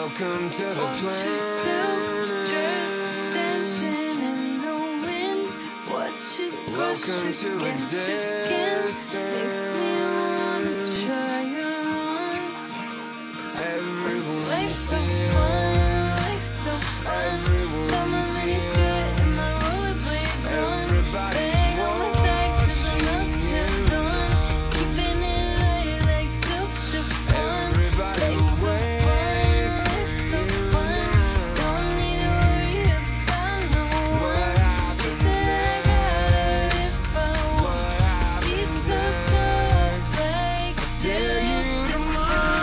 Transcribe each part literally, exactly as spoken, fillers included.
Welcome to the Watch yourself dress, dancing in the wind. Watch it brush Welcome to against your skin. Makes me wanna try your on. Everyone Life's so see fun, life's so fun. Everyone Got my see mini skirt and my rollerblades on. Everybody's Bag on my side 'cause I'm up till watching dawn. Keeping it light like silk chiffon. Everybody Life's so waits fun, life's so fun. Don't need to worry about no one. She said I got her if I want. She's so soft like silk chiffon.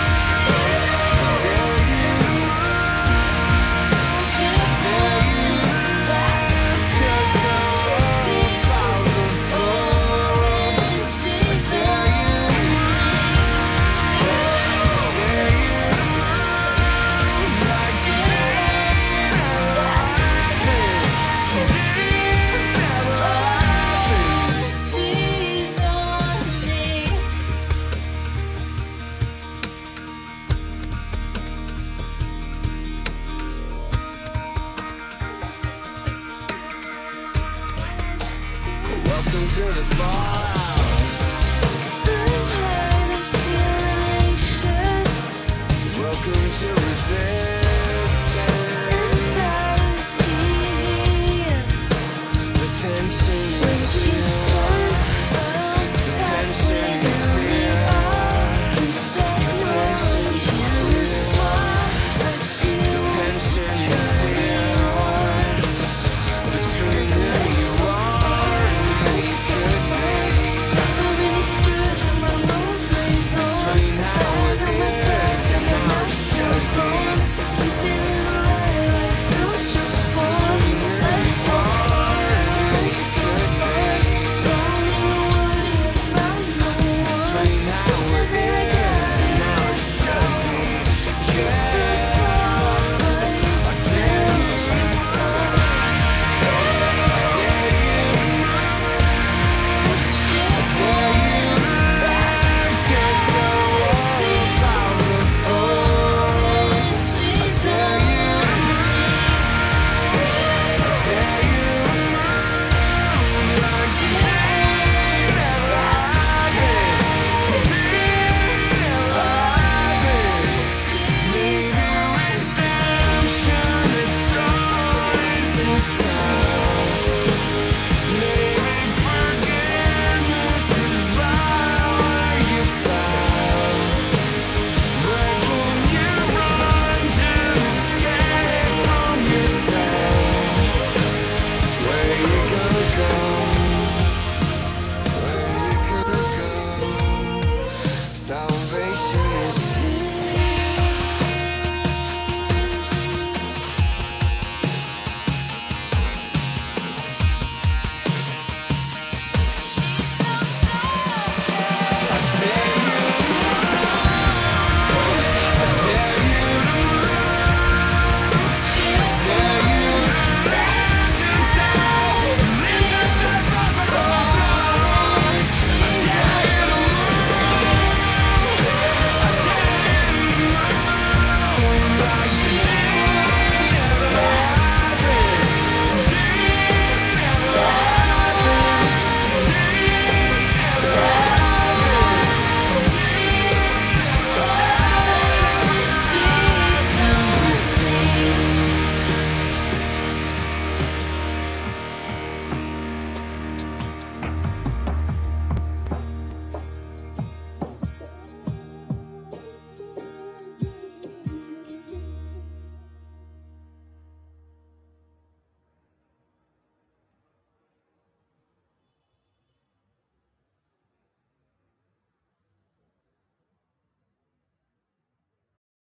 Welcome to the fallout. I'm hurt, I'm feeling anxious. Welcome to